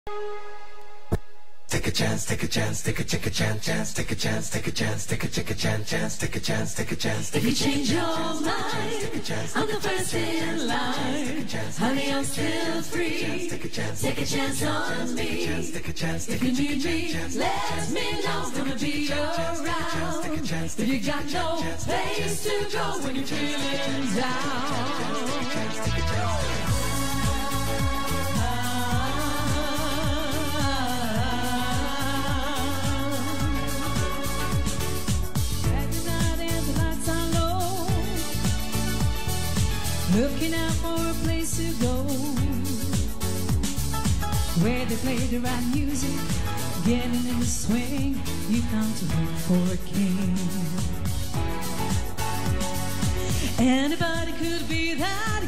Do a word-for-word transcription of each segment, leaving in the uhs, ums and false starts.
Take a chance, take a chance, take a take a chance, chance, take a chance, take a chance, take a take a chance, chance, take a chance, take a chance. If you change your mind, I'm the first in line. Honey, I'm still free. Take a chance on me. If you need me, let me know. Gonna be around. If you got no place to go when you're feeling down. Looking out for a place to go where they play the right music, getting in the swing. You come to look for a king. Anybody could be that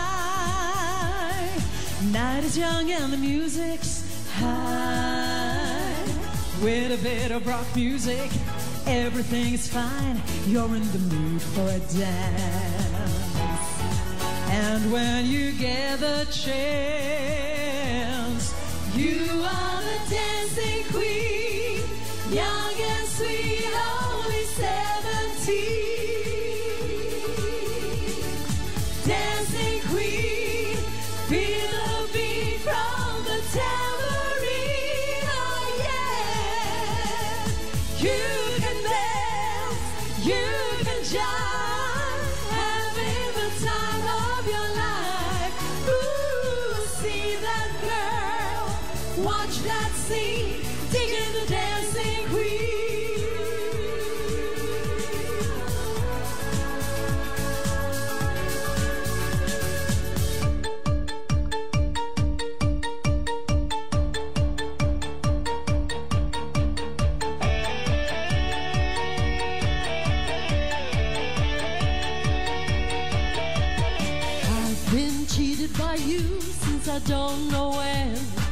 guy. Night is young and the music's high. With a bit of rock music, everything is fine. You're in the mood for a dance. And when you get the chance, you are the dancing queen, young and sweet, only seventeen. Dancing queen, feel the beat from the tambourine, oh yeah. You can dance, you can jive, having the time of your life. Ooh, see that girl, watch that scene, digging the dancing queen. I've been cheated by you since I don't know when.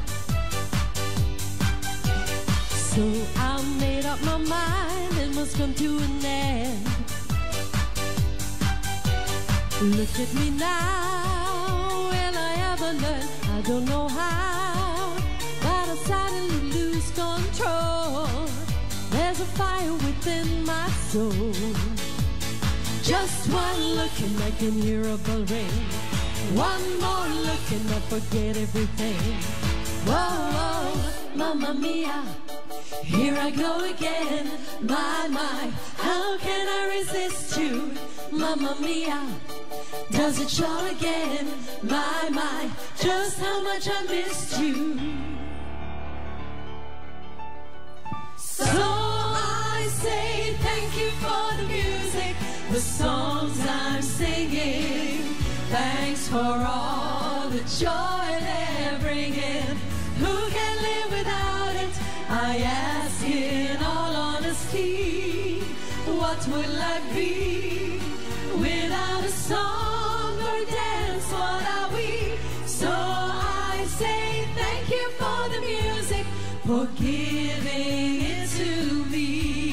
So I made up my mind, it must come to an end. Look at me now, will I ever learn? I don't know how, but I suddenly lose control. There's a fire within my soul. Just one look and I can hear a bell ring. One more look and I forget everything. Whoa, whoa, mamma mia, here I go again. My, my, how can I resist you? Mamma mia, does it show again? My, my, just how much I missed you. So I say thank you for the music, the songs I'm singing. Thanks for all the joy they're bringing. Who can live without it? I ask in all honesty. What would life be without a song or dance? What are we? So I say thank you for the music, for giving it to me.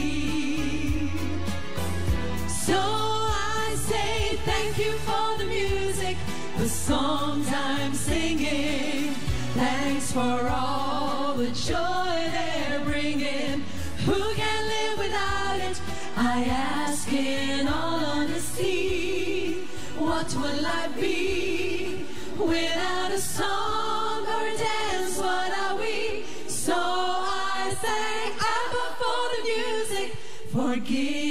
So I say thank you for the music, the songs I'm singing. Thanks for all the joy they're bringing. Who can live without it? I ask in all honesty. What will life be without a song or a dance? What are we? So I thank Abba for the music, for giving